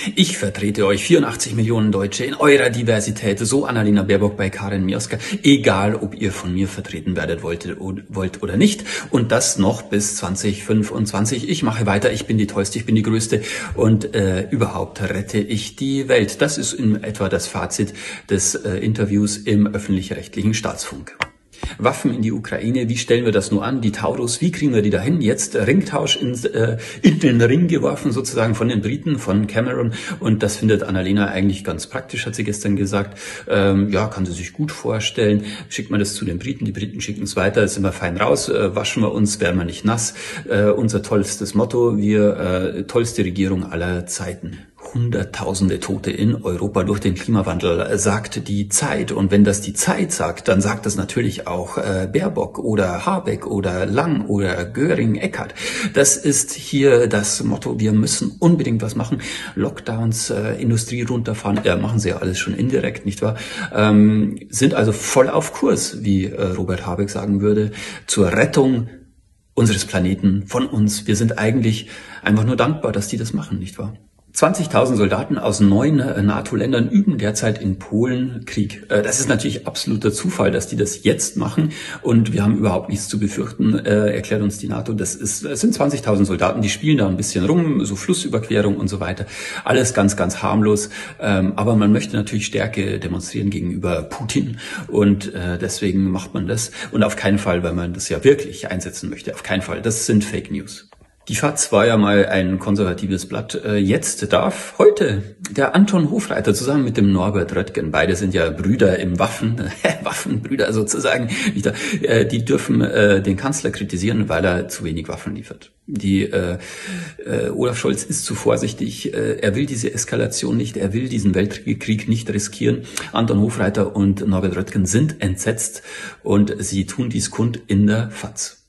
Ich vertrete euch 84 Millionen Deutsche in eurer Diversität, so Annalena Baerbock bei Karin Mioska, egal ob ihr von mir vertreten werdet wollt oder nicht. Und das noch bis 2025. Ich mache weiter, ich bin die Tollste, ich bin die Größte und überhaupt rette ich die Welt. Das ist in etwa das Fazit des Interviews im öffentlich-rechtlichen Staatsfunk. Waffen in die Ukraine, wie stellen wir das nur an? Die Taurus, wie kriegen wir die dahin? Jetzt Ringtausch in den Ring geworfen sozusagen von den Briten, von Cameron, und das findet Annalena eigentlich ganz praktisch, hat sie gestern gesagt. Ja, kann sie sich gut vorstellen. Schickt man das zu den Briten, die Briten schicken es weiter, sind wir fein raus, waschen wir uns, werden wir nicht nass. Unser tollstes Motto, wir tollste Regierung aller Zeiten. Hunderttausende Tote in Europa durch den Klimawandel, sagt die Zeit. Und wenn das die Zeit sagt, dann sagt das natürlich auch Baerbock oder Habeck oder Lang oder Göring, Eckert. Das ist hier das Motto, wir müssen unbedingt was machen. Lockdowns, Industrie runterfahren, machen sie ja alles schon indirekt, nicht wahr? Sind also voll auf Kurs, wie Robert Habeck sagen würde, zur Rettung unseres Planeten, von uns. Wir sind eigentlich einfach nur dankbar, dass die das machen, nicht wahr? 20.000 Soldaten aus 9 NATO-Ländern üben derzeit in Polen Krieg. Das ist natürlich absoluter Zufall, dass die das jetzt machen, und wir haben überhaupt nichts zu befürchten, erklärt uns die NATO. Es sind 20.000 Soldaten, die spielen da ein bisschen rum, so Flussüberquerung und so weiter. Alles ganz, ganz harmlos, aber man möchte natürlich Stärke demonstrieren gegenüber Putin, und deswegen macht man das, und auf keinen Fall, weil man das ja wirklich einsetzen möchte, auf keinen Fall. Das sind Fake News. Die FAZ war ja mal ein konservatives Blatt. Jetzt darf heute der Anton Hofreiter zusammen mit dem Norbert Röttgen, beide sind ja Brüder im Waffenbrüder sozusagen, die dürfen den Kanzler kritisieren, weil er zu wenig Waffen liefert. Olaf Scholz ist zu vorsichtig, er will diese Eskalation nicht, er will diesen Weltkrieg nicht riskieren. Anton Hofreiter und Norbert Röttgen sind entsetzt, und sie tun dies kund in der FAZ.